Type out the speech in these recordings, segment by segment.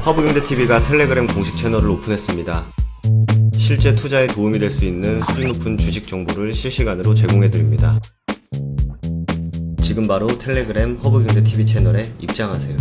허브경제TV가 텔레그램 공식 채널을 오픈했습니다. 실제 투자에 도움이 될 수 있는 수준 높은 주식 정보를 실시간으로 제공해드립니다. 지금 바로 텔레그램 허브경제TV 채널에 입장하세요.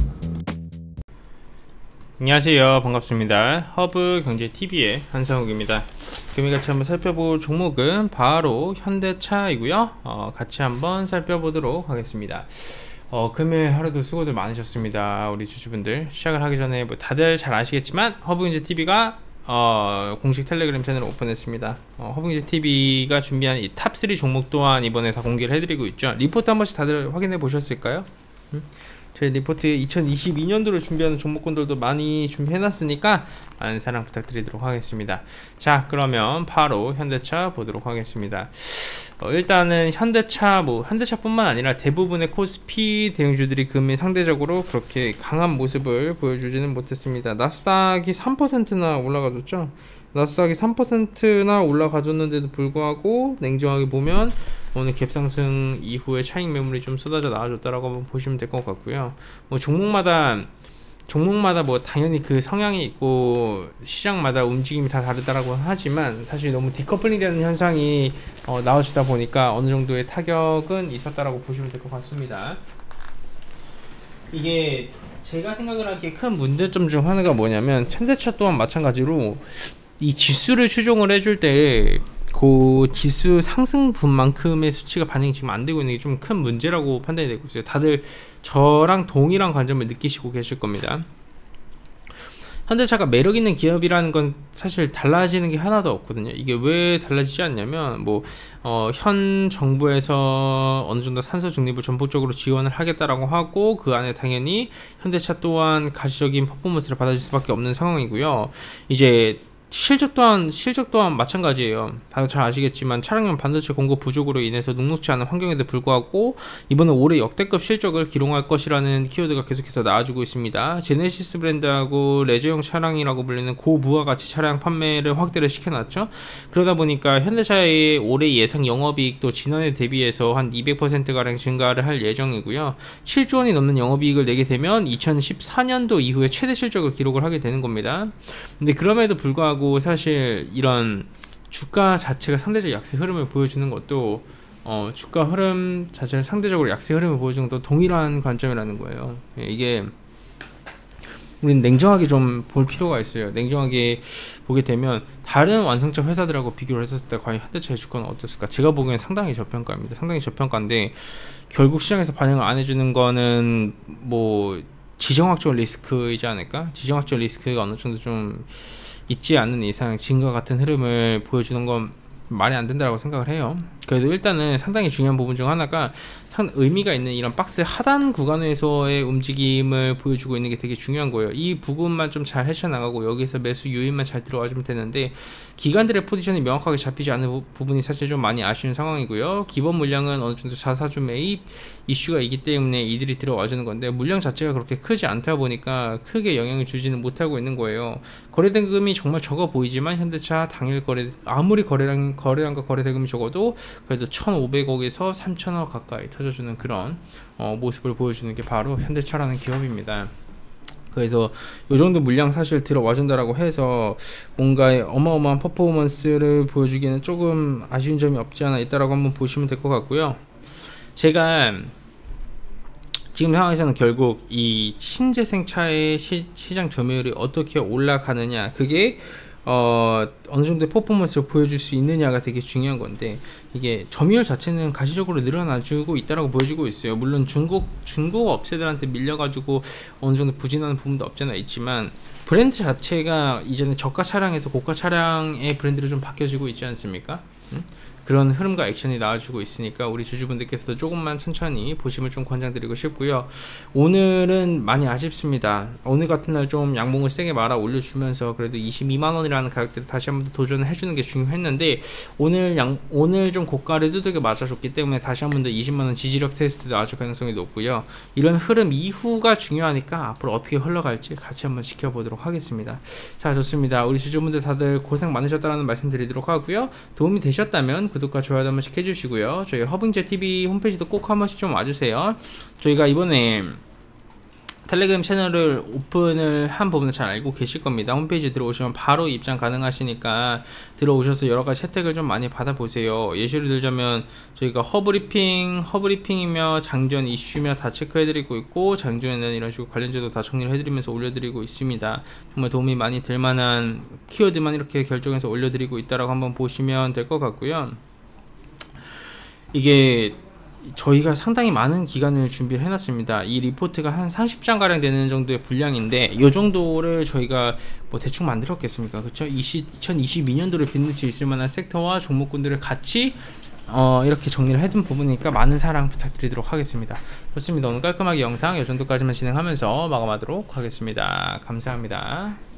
안녕하세요, 반갑습니다. 허브경제TV의 한상욱입니다. 금일 같이 한번 살펴볼 종목은 바로 현대차이고요. 같이 한번 살펴보도록 하겠습니다. 금일 하루도 수고들 많으셨습니다. 우리 주주분들. 시작을 하기 전에 다들 잘 아시겠지만 허브경제TV가 공식 텔레그램 채널을 오픈했습니다. 허브경제TV가 준비한 이 탑3 종목 또한 이번에 다 공개를 해드리고 있죠. 리포트 한 번씩 다들 확인해 보셨을까요? 저희 리포트에 2022년도를 준비하는 종목군들도 많이 준비해놨으니까 많은 사랑 부탁드리도록 하겠습니다. 자, 그러면 바로 현대차 보도록 하겠습니다. 일단은 현대차뿐만 아니라 대부분의 코스피 대형주들이 금일 상대적으로 그렇게 강한 모습을 보여주지는 못했습니다. 나스닥이 3%나 올라가줬죠. 나스닥이 3%나 올라가줬는데도 불구하고 냉정하게 보면 오늘 갭상승 이후에 차익 매물이 좀 쏟아져 나와줬다라고 한번 보시면 될 것 같고요. 종목마다 뭐 당연히 그 성향이 있고 시장마다 움직임이 다 다르다라고 하지만 사실 너무 디커플링 되는 현상이 나와주다 보니까 어느 정도의 타격은 있었다라고 보시면 될 것 같습니다. 이게 제가 생각을 하기에 큰 문제점 중 하나가 뭐냐면 현대차 또한 마찬가지로 이 지수를 추종을 해줄 때 그 지수 상승분만큼의 수치가 반영이 지금 안 되고 있는 게 좀 큰 문제라고 판단이 되고 있어요. 다들 저랑 동일한 관점을 느끼시고 계실 겁니다. 현대차가 매력 있는 기업이라는 건 사실 달라지는 게 하나도 없거든요. 이게 왜 달라지지 않냐면 현 정부에서 어느 정도 탄소 중립을 전폭적으로 지원을 하겠다라고 하고 그 안에 당연히 현대차 또한 가시적인 퍼포먼스를 받아줄 수밖에 없는 상황이고요. 이제 실적 또한 마찬가지예요. 다들 잘 아시겠지만 차량용 반도체 공급 부족으로 인해서 녹록지 않은 환경에도 불구하고 이번에 올해 역대급 실적을 기록할 것이라는 키워드가 계속해서 나와주고 있습니다. 제네시스 브랜드하고 레저용 차량이라고 불리는 고부가가치 차량 판매를 확대를 시켜놨죠. 그러다 보니까 현대차의 올해 예상 영업이익도 지난해 대비해서 한 200%가량 증가를 할 예정이고요. 7조 원이 넘는 영업이익을 내게 되면 2014년도 이후에 최대 실적을 기록을 하게 되는 겁니다. 근데 그럼에도 불구하고 사실 이런 주가 자체가 상대적 약세 흐름을 보여주는 것도 주가 흐름 자체를 상대적으로 약세 흐름을 보여주는 것도 동일한 관점이라는 거예요. 이게 우리는 냉정하게 좀 볼 필요가 있어요. 냉정하게 보게 되면 다른 완성차 회사들하고 비교를 했었을 때 과연 현대차의 주가는 어땠을까? 제가 보기엔 상당히 저평가입니다. 상당히 저평가인데 결국 시장에서 반영을 안 해주는 거는 지정학적 리스크이지 않을까? 지정학적 리스크가 어느 정도 좀 있지 않는 이상 지금과 같은 흐름을 보여주는 건 말이 안 된다고 생각을 해요. 그래도 일단은 상당히 중요한 부분 중 하나가 의미가 있는 이런 박스 하단 구간에서의 움직임을 보여주고 있는 게 되게 중요한 거예요. 이 부분만 좀 잘 헤쳐나가고 여기서 매수 유인만 잘 들어와주면 되는데 기관들의 포지션이 명확하게 잡히지 않는 부분이 사실 좀 많이 아쉬운 상황이고요. 기본 물량은 어느 정도 자사주 매입 이슈가 있기 때문에 이들이 들어와주는 건데 물량 자체가 그렇게 크지 않다 보니까 크게 영향을 주지는 못하고 있는 거예요. 거래대금이 정말 적어 보이지만 현대차 당일 아무리 거래량과 거래대금이 적어도 그래도 1,500억에서 3,000억 가까이 터져주는 그런 모습을 보여주는 게 바로 현대차라는 기업입니다. 그래서 요 정도 물량 사실 들어와준다라고 해서 뭔가 어마어마한 퍼포먼스를 보여주기에는 조금 아쉬운 점이 없지 않아 있다라고 한번 보시면 될 것 같고요. 제가 지금 상황에서는 결국 이 신재생차의 시장 점유율이 어떻게 올라가느냐, 그게 어느 정도의 퍼포먼스를 보여줄 수 있느냐가 되게 중요한 건데, 이게 점유율 자체는 가시적으로 늘어나주고 있다라고 보여지고 있어요. 물론 중국 업체들한테 밀려가지고 어느 정도 부진하는 부분도 없잖아 있지만, 브랜드 자체가 이제는 저가 차량에서 고가 차량의 브랜드로 좀 바뀌어지고 있지 않습니까? 그런 흐름과 액션이 나와주고 있으니까 우리 주주분들께서도 조금만 천천히 보심을 좀 권장드리고 싶고요. 오늘은 많이 아쉽습니다. 오늘 같은 날 좀 양봉을 세게 말아 올려주면서 그래도 22만원이라는 가격대를 다시 한번 더 도전을 해주는 게 중요했는데, 오늘 좀 고가를 두들겨 맞아줬기 때문에 다시 한번 더 20만원 지지력 테스트 나와줄 가능성이 높고요. 이런 흐름 이후가 중요하니까 앞으로 어떻게 흘러갈지 같이 한번 지켜보도록 하겠습니다. 자, 좋습니다. 우리 주주분들 다들 고생 많으셨다는 말씀 드리도록 하고요. 도움이 되셨다면 구독과 좋아요 한 번씩 해주시고요. 저희 허브경제TV 홈페이지도 꼭 한 번씩 좀 와주세요. 저희가 이번에 텔레그램 채널을 오픈을 한 부분을 잘 알고 계실 겁니다. 홈페이지 들어오시면 바로 입장 가능하시니까 들어오셔서 여러가지 혜택을 좀 많이 받아보세요. 예시를 들자면 저희가 허브리핑이며 장전 이슈며 다 체크해드리고 있고, 장전에는 이런 식으로 관련주도 다 정리를 해드리면서 올려드리고 있습니다. 정말 도움이 많이 될 만한 키워드만 이렇게 결정해서 올려드리고 있다라고 한번 보시면 될 것 같고요. 이게 저희가 상당히 많은 기간을 준비를 해놨습니다. 이 리포트가 한 30장 가량 되는 정도의 분량인데, 이 정도를 저희가 뭐 대충 만들었겠습니까? 그렇죠? 2022년도를 빛낼 수 있을 만한 섹터와 종목군들을 같이 이렇게 정리를 해둔 부분이니까 많은 사랑 부탁드리도록 하겠습니다. 좋습니다. 오늘 깔끔하게 영상 이 정도까지만 진행하면서 마감하도록 하겠습니다. 감사합니다.